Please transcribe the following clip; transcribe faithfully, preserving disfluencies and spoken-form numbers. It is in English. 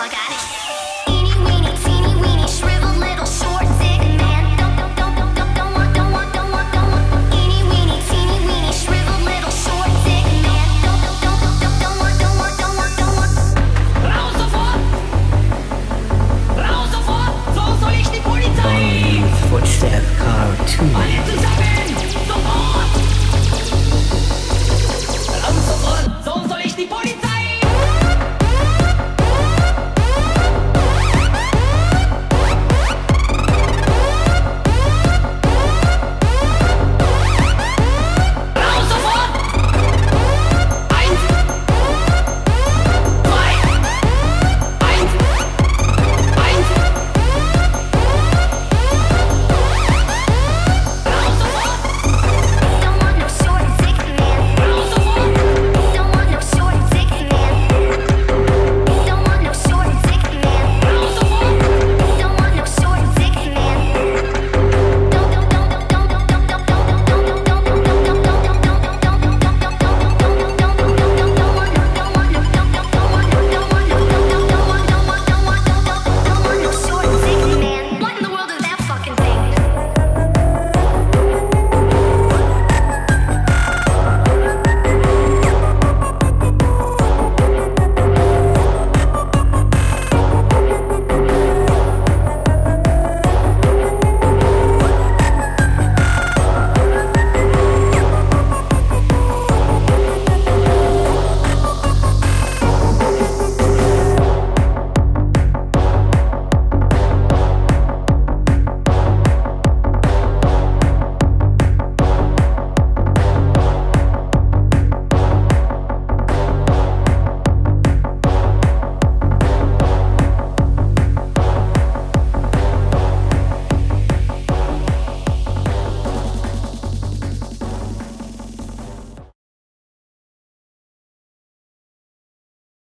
I got it. Eeny, weeny, teeny, weeny, shriveled little short dick man. Don't, don't, don't, don't, don't, don't want, don't want, don't want, don't want. Eeny, weeny, teeny, weeny, shriveled little short dick man. Don't, don't, don't, don't, don't, don't want, don't want, don't want, don't want. Raus sofort! Raus sofort! So soll ich die Polizei! Bong, Youth, footstep, car, two. Alle zusammen!